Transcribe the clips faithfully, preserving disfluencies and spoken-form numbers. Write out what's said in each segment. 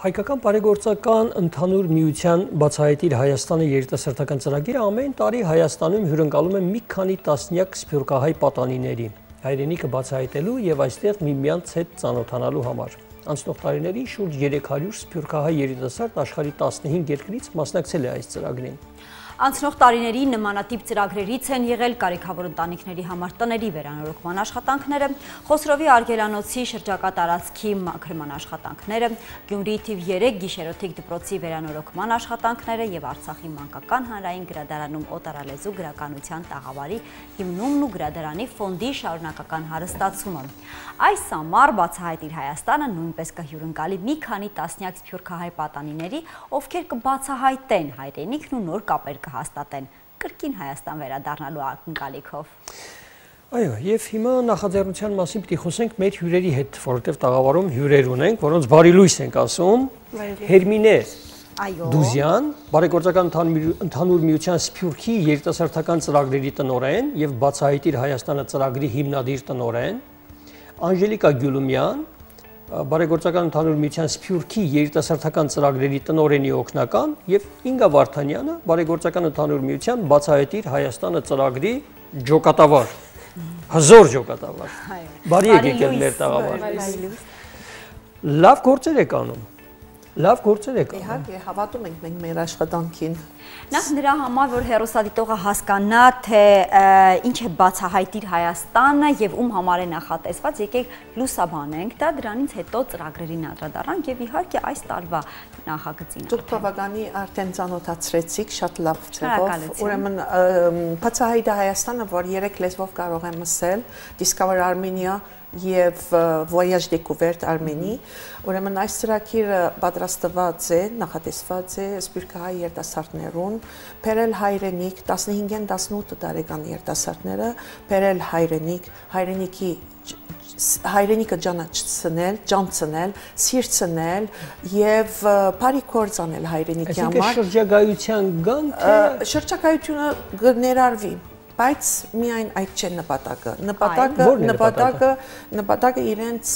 Հայկական բարեգործական ընդհանուր միության բացահայտիր Հայաստանը երիտասարդական ծրագիրը ամեն տարի Հայաստանում հյուրընկալում է մի քանի տասնյակ սփյուռքահայ պատանիների, հայրենիքը բացահայտելու եւ այստեղ միմյանց հետ ծանոթանալու համար։ Անցնող տարիներին շուրջ երեք հարյուր սփյուռքահայ երիտասարդ աշխարհի տասնհինգ երկրից մասնակցել է այս ծրագրին։ Անցնող տարիների նմանատիպ ծրագրերից են եղել կարիքավոր ընտանիքների համար տների վերանորոգման աշխատանքները, Խոսրովի Արգելանոցի շրջակա տարածքի մաքրման աշխատանքները, Գյումրիի թիվ երեք գիշերօթիկ դպրոցի վերանորոգման աշխատանքները եւ Արցախի մանկական հանրային գրադարանում օտարալեզու գրականության տաղավարի հիմնումն ու գրադարանի ֆոնդի շարունակական հարստացումը։ Այս ամառ բացահայտիր Հայաստանը նույնպես կհյուրընկալի մի քանի տասնյակ սփյուռքահայ պատանիների, ովքեր կբացահայտեն հայրենիքն ու նոր կապեր կհաստատեն կրկին Հայաստան վերադառնալու ակնկալիքով։ Այո, եւ հիմա նախաձեռնության մասին պիտի խոսենք մեր հյուրերի հետ, որովհետեւ տաղավարում հյուրեր ունենք, որոնց բարի լույս ենք ասում։ Հերմինե Դուզյան, բարեգործական ընդհանուր միության Սփյուռքի երիտասարդական ծրագրերի տնօրեն եւ Բացահայտիր Հայաստանը ծրագրի հիմնադիր տնօրեն, Անժելիկա Գյուլումյան, բարեգործական ընդհանուր միության Սփյուռքի երիտասարդական ծրագրերի տնօրենի օգնական եւ Ինգա Վարդանյանը, բարեգործական ընդհանուր միության Բացահայտիր Հայաստանը ծրագրի ջոկատավար, հզոր ջոկատավար։ Բարի եկել մեր տաղավար։ Լավ գործեր եք անում։ Լավ գործեր եք անում։ Իհարկե, հավատում ենք մենք մեր աշխատանքին։ Նախ նրա համար, որ հեռուստադիտողը հասկանա, թե ինչ է բացահայտիր Հայաստանը եւ ում համար է նախատեսված, եկեք լուսաբանենք դա, դրանից հետո ծրագրերին անդրադառնանք եւ իհարկե այս տարվա նախագծին։ Դուք բավականի արդեն ծանոթացրեցիք շատ լավ ձևով։ Ուրեմն բացահայտիր Հայաստանը, որ երեք լեզվով կարող եմ ասել, Discover Armenia եւ Voyage Découverte Arménie, ուրեմն այս ծրագիրը պատրաստված է, նախատեսված է սփյուռքահայ երիտասարդներուն, բերել հայրենիք, տասնհինգ տասնութ տարեկան երիտասարդները, բերել հայրենիք, հայրենիքի հայրենիքը ճանաչել, ճանցնել, սիրցնել եւ բարի գործ անել հայրենիքի համար։ Այսինքն շրջագայության գան, թե շրջագայությունը կներարվի, բայց միայն այդ չէ նպատակը։ Նպատակը նպատակը նպատակը իրենց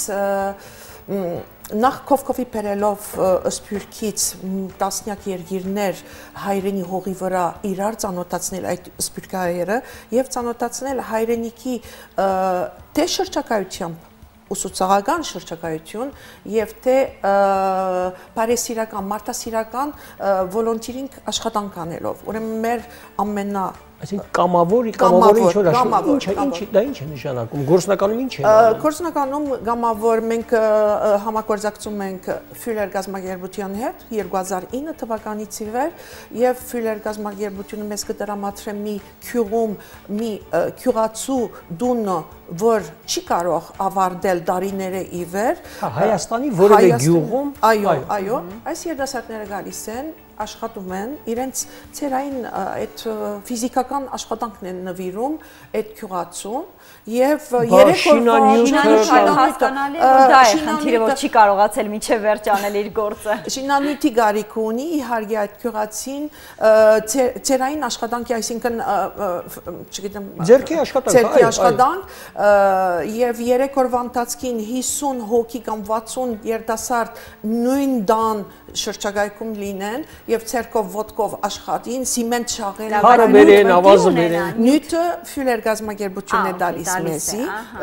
նախ կովկովի բերելով Սփյուռքից տասնյակ երկիրներ հայրենի հողի վրա իրար ծանոթացնել այդ սփյուռքահայերը եւ ծանոթացնել հայրենիքի թե շրջակայությամբ ուսուցողական շրջակայություն եւ թե բարեսիրական, մարդասիրական վոլոնտիրինգ աշխատանք անելով։ Ուրեմն մեր ամենա Այսինքն կամավոր, կամավորը ինչ որ ինչ ինչ դա ինչ է նշանակում, գործնականում ինչ է։ Գործնականում կամավոր մենք համագործակցում ենք Ֆյուլեր գազագերբության հետ երկու հազար ինը թվականից ի վեր եւ Ֆյուլեր գազագերբությունը մեզ կդրամատրե մի քյուղում մի քյուղացու դունը, որ չի կարող ավարտել տարիները ի վեր։ Հայաստանի որևէ գյուղում։ Այո, այո, այս երիտասարդները գալիս են աշխատում են, իրենց ցերային այդ ֆիզիկական աշխատանքն են նվիրում այդ քյուղացուն եւ երեք օրվա հասկանալի դա է խնդիրը, որ չի կարողացել միջև վերջ անել իր գործը։ Շինանյութի գարիք ունի, իհարկե այդ քյուղացին ցերային աշխատանքի, այսինքն չգիտեմ, ձեռքի աշխատանք, ձեռքի աշխատանք եւ երեք օրվա ընթացքին հիսուն հոգի կամ վաթսուն երիտասարդ նույն դան շրջակայքում լինեն եւ ցերկով ոտկով աշխատին, սիմենտ շաղեն, հարը բերեն, ավազը բերեն։ Նյութը Ֆյուլեր գազագերբությունն է տալիս մեզի,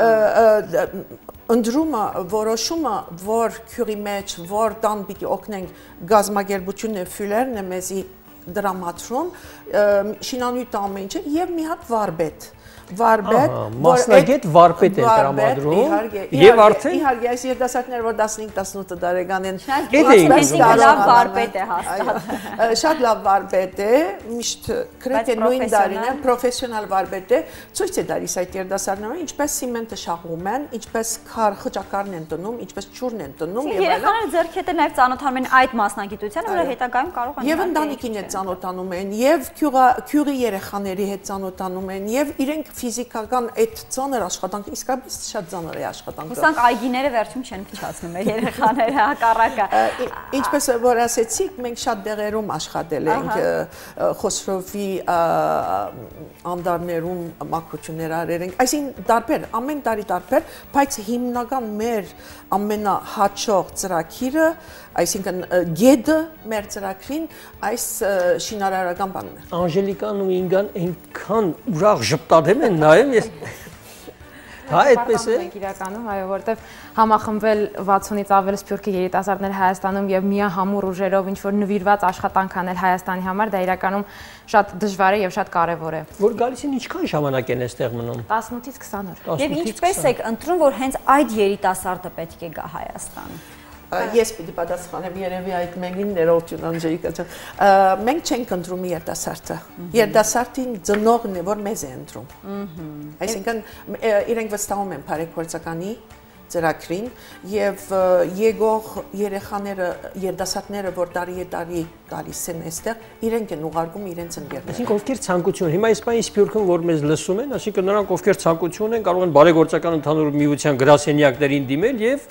ընդրումը, որոշումը, որ քյուրի մեջ, որ տան պիտի օգնենք գազագերբությունն է Ֆյուլերն է մեզի դրամատրում, շինանյութ ամեն ինչը եւ մի հատ վարպետ Վարպետ, մասնագետ վարպետ է տրամադրում եւ արդեն իհարկե այս երիտասարդները, որ տասնհինգ տասնութ տարեկան են, լավ վարպետ է հաստատ։ Շատ լավ վարպետ է, միշտ գրեթե նույն տարին է, պրոֆեսիոնալ վարպետ է, ցույց է տալիս այդ երիտասարդները, ինչպես սիմենտը շաղում են, ինչպես քար խճակարն են տնում, ինչպես ճուրն են տնում եւ այլն։ Երեխաները ձեռք հետ նաեւ ծանոթանում են այդ մասնագիտությանը, որը հետագայում կարող են եւ ընտանիքին հետ ծանոթանում են, եւ քյուրի երեխաների հետ ծանոթանում են, եւ իրենք ֆիզիկական այդ ծանր աշխատանք իսկապես շատ ծանր է աշխատանքը։ Հուսանք այգիները վերջում չեն փչացնում մեր երեխաները, հակառակը։ Ինչպես որ ասեցիք, մենք շատ դեղերում աշխատել ենք, Խոսրովի անդարներում մաքրություններ արել ենք, այսինքն տարբեր, ամեն տարի տարբեր, բայց հիմնական մեր ամենահաճող ծրագիրը, այսինքն գեդը մեր ծրագրին այս շինարարական բանն է։ Անժելիկան ու Ինգան այնքան ուրախ ժպտադեմ են նայում, ես հա, այդպես է։ Իրականում, այո, որտեվ համախմբվել վաթսունից ավել սփյուռքի երիտասարդներ Հայաստանում եւ միահամուռ ուժերով ինչ որ նվիրված աշխատանք անել Հայաստանի համար, դա իրականում շատ դժվար է եւ շատ կարեւոր է։ Որ գալիս են ինչքան ժամանակ են այստեղ մնում։ տասնութից քսան օր։ Եվ ինչպես եք ընտրում, որ հենց այդ երիտասարդը պետք է գա Հայաստան։ Ես պիտի պատասխանեմ երևի այդ մենին ներողություն Անժելիկա ջան։ Մենք չենք ընտրում երիտասարդը։ Երիտասարդին ծնողն է, որ մեզ է ընտրում։ Այսինքն իրենք վստահում են բարեգործականի ծրագրին եւ եկող երեխաները, երիտասարդները, որ տարի տարի գալիս են այստեղ, իրենք են ուղարկում իրենց ընկերները։ Այսինքն ովքեր ցանկություն, հիմա Իսպանիայի Սփյուռքում որ մեզ լսում են, այսինքն նրանք ովքեր ցանկություն են, կարող են բարեգործական ընդհանուր միության գրասենյակներին դիմել եւ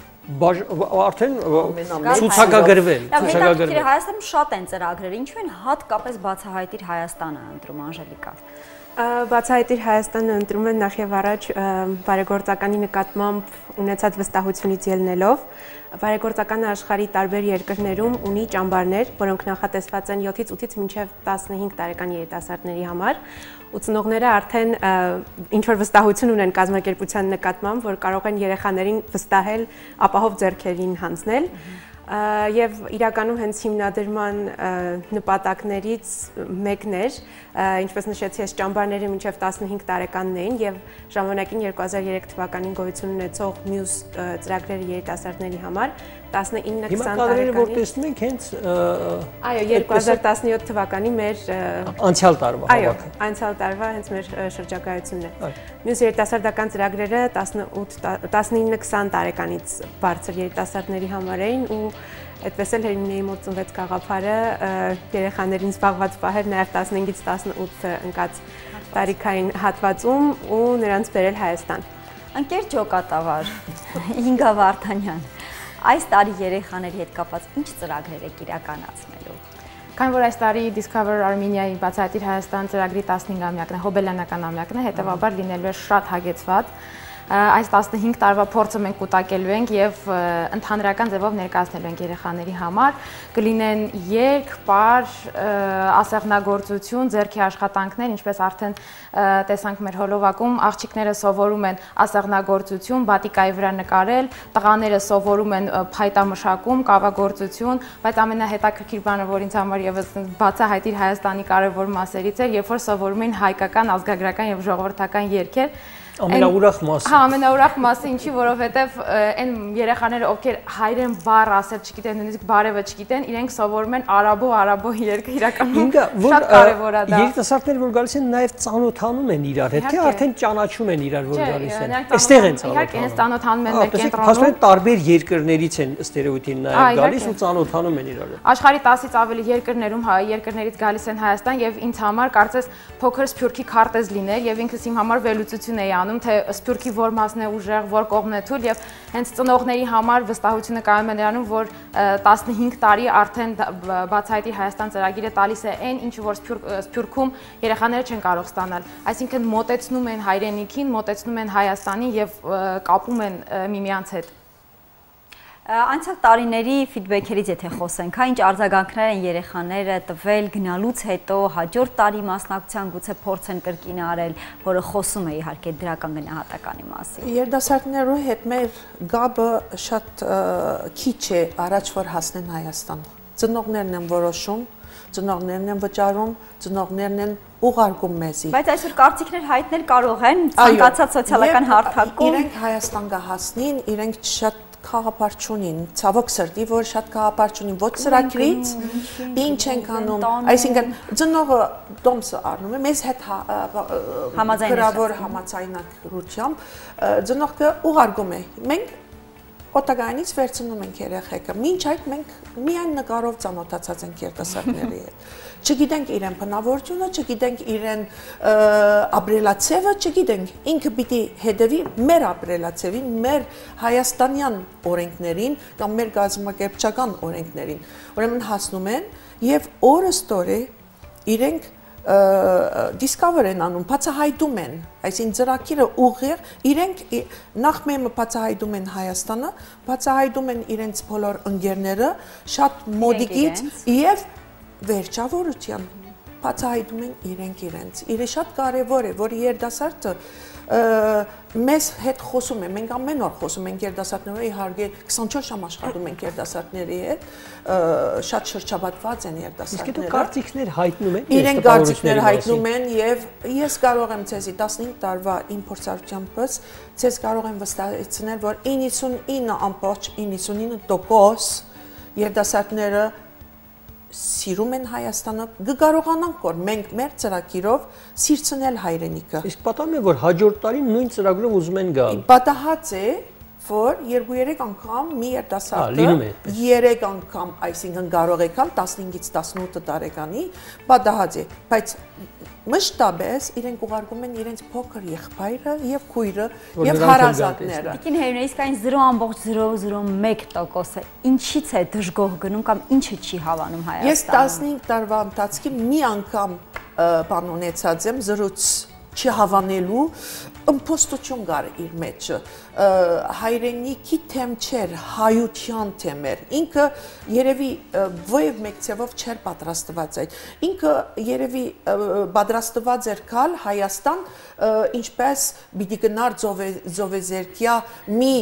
արդեն ցուցակագրվել, ցուցակագրվել։ Հայաստանում շատ են ծրագրեր, ինչու են հատկապես բացահայտիր Հայաստանը ընտրում, Անժելիկա։ Բացահայտիր Հայաստանը ընտրում են նախ եւ առաջ բարեգործականի նկատմամբ ունեցած վստահությունից ելնելով, բարեգործականը աշխարհի տարբեր երկրներում ունի ճամբարներ, որոնք նախատեսված են յոթից ութից մինչև տասնհինգ տարեկան երիտասարդների համար, ու ծնողները արդեն ինչ որ վստահություն ունեն կազմակերպության նկատմամբ, որ կարող են երեխաներին վստահել ապահով ձեռքերին հանձնել։ Եվ իրականում հենց հիմնադրման նպատակներից մեկն էր, ինչպես նշեցի, այս ճամբարները մինչև տասնհինգ տարեկանն էին եւ ժամանակին երկու հազար երեք թվականին գոյություն ունեցող մյուս ծրագրերը երիտասարդների համար տասնինը քսան տարեկանի։ Հիմա կադրերը որ տեսնում ենք հենց այո երկու հազար տասնյոթ թվականի մեր անցյալ տարվա հավաքը։ Այո, անցյալ տարվա հենց մեր շրջագայությունն է։ Մյուս երիտասարդական ծրագրերը տասնինը քսան տարեկանից բարձր երիտասարդների համար էին ու այդպես էլ Հերմինեի մոտ ծնվեց գաղափարը երեխաներին զբաղված պահել նաև տասնհինգից տասնութ ընկած տարիքային հատվածում ու նրանց բերել Հայաստան։ Ընկեր ջոկատավար Ինգա Վարդանյան, այս տարի երեխաների հետ կապված ինչ ծրագրեր եք իրականացնելու։ Քանի որ այս տարի Discover Armenia-ի բացահայտիր Հայաստան ծրագրի տասնհինգամյակն է, հոբելյանական ամյակն է, հետևաբար լինելու է շատ հագեցված։ Այս տասնհինգ տարվա փորձը մենք կուտակելու ենք եւ ընդհանրական ձևով ներկայացնելու ենք երեխաների համար, կլինեն երգ, պար, ասեղնագործություն, ձեռքի աշխատանքներ, ինչպես արդեն տեսանք մեր հոլովակում, աղջիկները սովորում են ասեղնագործություն, բատիկայի վրա նկարել, տղաները սովորում են փայտամշակում, կավագործություն, բայց ամենահետաքրքիր բանը, որ ինձ համար եւս բացահայտիր Հայաստանի կարևոր մասերից էր, երբ որ սովորում են հայկական, ազգագրական եւ ժողովրդական երգեր։ Ամենաուրախ մասը։ Հա, ամենաուրախ մասը ինչի, որովհետև այն երեխաները, ովքեր հայերեն բառ ասել չգիտեն, նույնիսկ բարևը չգիտեն, իրենք սովորում են արաբո, արաբո երգը իրականում շատ կարևոր է դա։ Երիտասարդները որ գալիս են նաև ծանոթանում են իրար հետ, թե արդեն ճանաչում են իրար, որ գալիս են։ Այստեղ են ծանոթանում։ Իհարկե, հենց ծանոթանում են մեր կենտրոնում։ Փաստորեն տարբեր երկրներից են ըստ երևույթին նաև գալիս ու ծանոթանում են իրար հետ։ Աշխարհի տասից ավելի երկրներում երկրներից գալիս են Հայաստան եւ ինձ համար կարծես փոքր սփյուռքի քարտեզ լիներ եւ ինքս իմ համար վերլուծություն էի անում, թե սփյուռքի որ մասն է ուժեղ, որ կողմն է թույլ եւ հենց ծնողների համար վստահությունը կայանում է նրանում, որ տասնհինգ տարի արդեն բացահայտիր Հայաստան ծրագիրը տալիս է այն, ինչ որ սփյուռքում երեխաները չեն կարող ստանալ։ Այսինքն մոտեցնում են հայրենիքին, մոտեցնում են Հայաստանին եւ կապում են միմյանց հետ։ Անցյալ տարիների ֆիդբեքերից եթե խոսենք, հա ինչ արձագանքներ են երեխաները տվել գնալուց հետո, հաջորդ տարի մասնակցության գուցե փորձ են կրկին արել, որը խոսում է իհարկե դրական գնահատականի մասին։ Երիտասարդներու հետ մեր գաբը շատ քիչ է առաջ որ հասնեն Հայաստան։ Ծնողներն են որոշում, ծնողներն են վճարում, ծնողներն են ուղարկում մեզի։ Բայց այսօր կարծիքներ հայտնել կարող են ցանկացած սոցիալական հարթակում։ Իրենք Հայաստան կհասնին, իրենք շատ խաղապար չունին, ցավոք սրտի, որ շատ խաղապար չունին, ոչ ծրագրից, ինչ ենք անում, այսինքն ծնողը դոմսը առնում է, մեզ հետ գրավոր համաձայնագրությամբ ծնողքը ուղարկում է, մենք օտագայինից վերցնում ենք երեխեքը։ Մինչ այդ մենք միայն նկարով ծանոթացած ենք երիտասարդների հետ։ Չգիտենք իրեն բնավորությունը, չգիտենք իրեն ապրելացևը, չգիտենք։ Ինքը պիտի հետևի մեր ապրելացևին, մեր հայաստանյան օրենքներին կամ մեր կազմակերպչական օրենքներին։ Ուրեմն հասնում են եւ օրըստօրե իրենք discover են անում, բացահայտում են, այսինքն ծրագիրը ուղիղ իրենք նախ մեմը բացահայտում են Հայաստանը, բացահայտում են իրենց բոլոր ընկերները, շատ մոդիկից եւ վերջավորության բացահայտում են իրենք իրենց։ Իրե շատ կարեւոր է, որ երիտասարդը մեզ հետ խոսում է, մենք ամեն օր խոսում ենք երիտասարդների, իհարկե քսանչորս ժամ աշխատում ենք երիտասարդների հետ, շատ շրջապատված են երիտասարդները։ Իսկ դու կարծիքներ հայտնում եք, իրենք կարծիքներ հայտնում են եւ ես կարող եմ ցեզի տասնհինգ տարվա իմ փորձառությանից ցեզ կարող եմ վստահեցնել, որ իննսունինը ամբողջ իննսունինը տոկոս երիտասարդները սիրում են Հայաստանը, կկարողանանք որ մենք մեր ծրագիրով սիրցնել հայրենիքը։ Իսկ պատահում է որ հաջորդ տարի նույն ծրագրով ուզում են գալ։ Պատահած է, որ երկու-երեք անգամ մի երիտասարդը երեք անգամ, այսինքն կարող է գալ տասնհինգից տասնութ տարեկանի, պատահած է, բայց մշտապես իրենք ուղարկում են իրենց փոքր եղբայրը եւ քույրը եւ հարազատները։ Տիկին Հերինե, իսկ այն զրո ամբողջ զրո զրո մեկ տոկոսը ինչից է դժգոհ գնում կամ ինչը չի հավանում Հայաստանը։ Ես տասնհինգ տարվա ընթացքում մի անգամ բան ունեցած եմ զրոց չհավանելու ըմբոստություն կար իր մեջը հայրենիքի թեմ չէր հայության թեմ էր ինքը երևի ովև մեկ ցևով չէր պատրաստված այդ ինքը երևի պատրաստված էր գալ Հայաստան ինչպես պիտի գնար Զովեզերքյա մի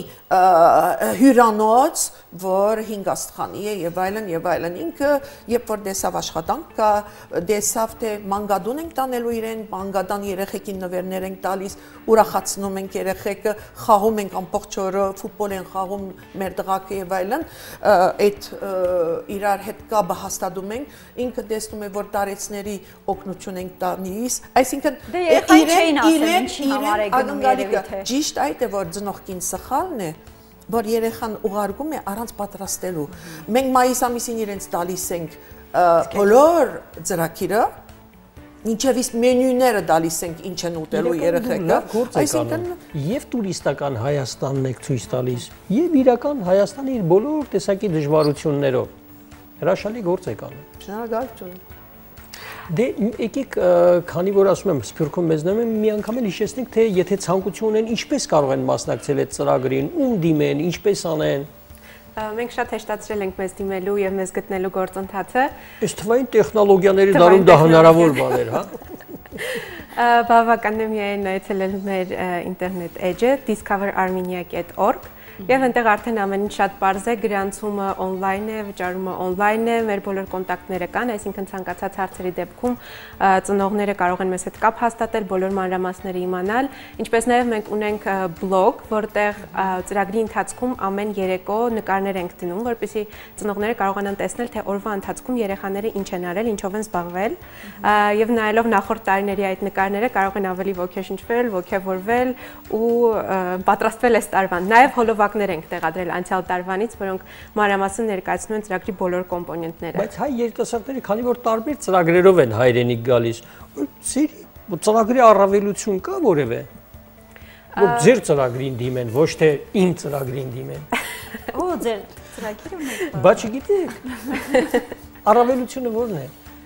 հյուրանոց որ հինգ աստղանի է եւ այլն եւ այլն ինքը երբ որ դեսավ աշխատանք կա դեսավ թե մանգադուն ենք տանելու իրեն մանգադան երեխեքին նվերներ ենք տալիս ուրախացնում ենք երեխեքը խաղում ենք ամբողջ օրը ֆուտբոլ են խաղում մեր տղաքը եւ այլն այդ իրար հետ կապը հաստատում ենք ինքը տեսնում է որ տարեցների օգնություն ենք տալիս այսինքն իրեն իրեն իրեն ճիշտ այդ է որ ծնողքին սխալն է որ երեխան ուղարկում է առանց պատրաստելու մենք մայիս ամիսին իրենց տալիս ենք բոլոր ծրագիրը Ինչև իսկ մենյուները տալիս ենք ինչ են ուտելու երեխեքը, այսինքն եւ տուրիստական Հայաստանն եք ցույց տալիս, եւ իրական Հայաստանը իր բոլոր տեսակի դժվարություններով հրաշալի գործ եք անում։ Շնորհակալություն։ Դե եկեք, քանի որ ասում եմ, Սփյուռքում մեզնում եմ, մի անգամ էլ հիշեցնենք, թե եթե ցանկություն ունեն, ինչպես կարող են մասնակցել այդ ծրագրին, ում դիմեն, ինչպես անեն։ Մենք շատ հեշտացրել ենք մեզ դիմելու եւ մեզ գտնելու գործընթացը։ Ըստ թվային տեխնոլոգիաների դարում դա հնարավոր բան էր, հա։ Բավականին է միայն այցելել մեր ինտերնետ էջը discover armenia dot org Եվ այնտեղ արդեն ամեն ինչ շատ պարզ է, գրանցումը on-line է, վճարումը on-line է, մեր բոլոր կոնտակտները կան, այսինքն ցանկացած հարցերի դեպքում ծնողները կարող են մեզ հետ կապ հաստատել, բոլոր մանրամասները իմանալ, ինչպես նաև մենք ունենք բլոգ, որտեղ ծրագրի ընթացքում ամեն երեկո նկարներ ենք դնում, որպեսզի ծնողները կարողանան տեսնել, թե օրվա ընթացքում երեխաները ինչ են արել, ինչով են զբաղվել, եւ նայելով նախորդ տարիների այդ նկարները կարող են ավելի ոգեշնչվել, ոգևորվել ու պատրաստվել այս տարվան։ Նաև հոլովակներ ենք տեղադրել անցյալ տարվանից, որոնք մանրամասն ներկայացնում են ծրագրի բոլոր կոմպոնենտները։ Բայց հայ երիտասարդները, քանի որ տարբեր ծրագրերով են հայրենիք գալիս, ծրագրի առավելություն կա որևէ, որ ձեր ծրագրին դիմեն, ոչ թե իմ ծրագրին դիմեն։ Օ, ձեր ծրագիրը մեկ։ Բայց չգիտեք, առավելությունը ո՞րն է։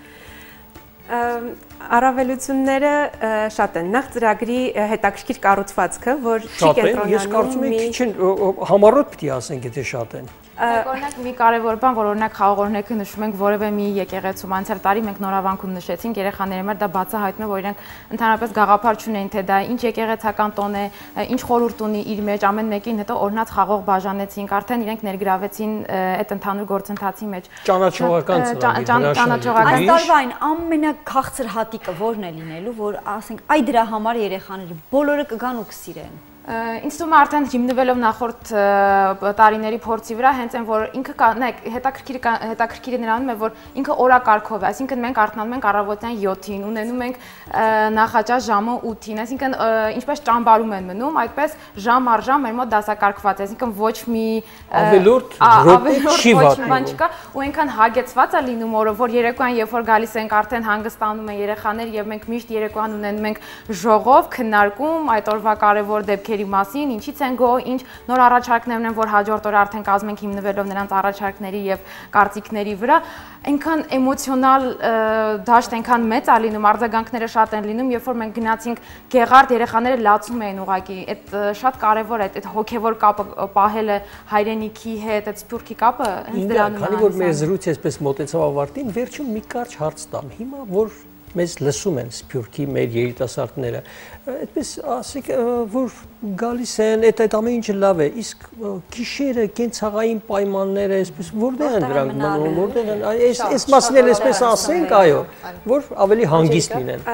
Առավելությունները շատ են։ Նախ ծրագրի հետաքրքիր կառուցվածքը, որ չի կենտրոնանում։ Ես կարծում եմ քիչ համառոտ պիտի ասենք, եթե շատ են։ Օրինակ մի կարևոր բան, որ օրինակ խաղողորնեքը նշում ենք որևէ մի եկեղեցում, անցյալ տարի մենք նորավանքում նշեցինք երեխաների համար, դա բացահայտում է, որ իրենք ընդհանրապես գաղափար չունեն, թե դա ինչ եկեղեցական տոն է, ինչ խորհուրդ ունի իր մեջ, ամեն մեկին հետո օրնած խաղող բաժանեցինք, արդեն իրենք ներգրավեցին այդ ընդհանուր գործընթացի մեջ։ Ճանաչողական ծրագիր։ Այս տարվա այն ամենաքաղցր հատիկը ո՞րն է լինելու, որ ասենք այ դրա համար երեխաները բոլորը կգան ու կսիրեն։ Ինձ թվում է արդեն հիմնվելով նախորդ տարիների փորձի վրա, հենց այն որ ինքը հետաքրքիր հետաքրքիրը նրանում է, որ ինքը օրակարգով է, այսինքն մենք արթնանում ենք առավոտյան յոթին, ունենում ենք նախաճաշ ժամը ութին, այսինքն ինչպես ճամբարում են մնում, այդպես ժամ առ ժամ մեր մոտ դասակարգված է, այսինքն ոչ մի ավելորդ րոպե չի բան չկա, ու այնքան հագեցված է լինում օրը, որ երեկոյան երբ որ գալիս ենք արդեն հանգստանում են երեխաներ եւ մենք միշտ երեկոյան ունենում ենք ժողով, քննարկում այդ օրվա կարևոր դեպքերի մասին, ինչից են գոհ, ինչ նոր առաջարկներ ունեն, որ հաջորդ օրը արդեն կազմենք հիմնվելով նրանց առաջարկների եւ կարծիքների վրա, այնքան էմոցիոնալ դաշտ այնքան մեծ է լինում, արձագանքները շատ են լինում, երբ որ մենք գնացինք Գեղարդ, երեխաները լացում էին ուղղակի, այդ շատ կարևոր է, այդ հոգեվոր կապը պահելը հայրենիքի հետ, այդ սփյուռքի կապը հենց դրանում է։ Քանի որ մեր զրույցը այսպես մոտեցավ ավարտին, վերջում մի կարճ հարց տամ։ Հիմա որ մեզ լսում են Սփյուռքի մեր երիտասարդները, այդպես ասեք, որ գալիս են, այդ այդ ամեն ինչը լավ է, իսկ գիշերը կենցաղային պայմանները, այսպես որտեղ են դրանք մնում, որտեղ են, այս այս մասն էլ այսպես ասենք, այո, որ ավելի հանգիստ լինեն։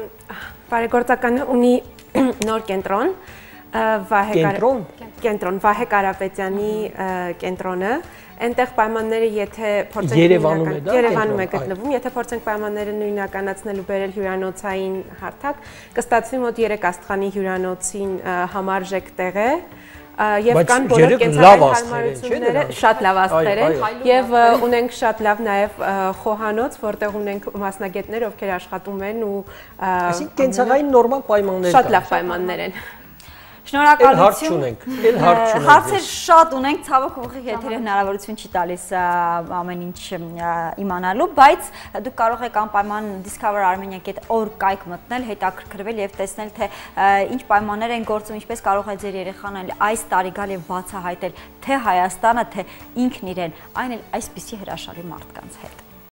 Բարեգործականը ունի նոր կենտրոն, Վահե կենտրոն, կենտրոն Վահե Կարապետյանի կենտրոնը, այնտեղ պայմանները եթե փորձենք Երևանում է դա Երևանում է գտնվում, եթե փորձենք պայմանները նույնականացնելու բերել հյուրանոցային հարթակ, կստացվի մոտ երեք աստղանի հյուրանոցին համարժեք տեղ է, եւ կան բոլոր կենցաղային հարմարությունները, շատ լավ աստղեր են, եւ ունենք շատ լավ նաեւ խոհանոց, որտեղ ունենք մասնագետներ, ովքեր աշխատում են ու այսինքն կենցաղային նորմալ պայմաններ կան։ Շատ լավ պայմաններ են։ Շնորհակալություն։ Էլ հարց չունենք։ Հարցեր շատ ունենք, ցավոք ուղիղ եթերը հնարավորություն չի տալիս ամեն ինչ իմանալու, բայց դուք կարող եք անպայման Discover Armenia.org կայք մտնել, հետաքրքրվել եւ տեսնել թե ինչ պայմաններ են գործում, ինչպես կարող է ձեր երեխան այս տարի գալ եւ բացահայտել թե Հայաստանը, թե ինքն իրեն, այն էլ այսպիսի հրաշալի մարդկանց հետ։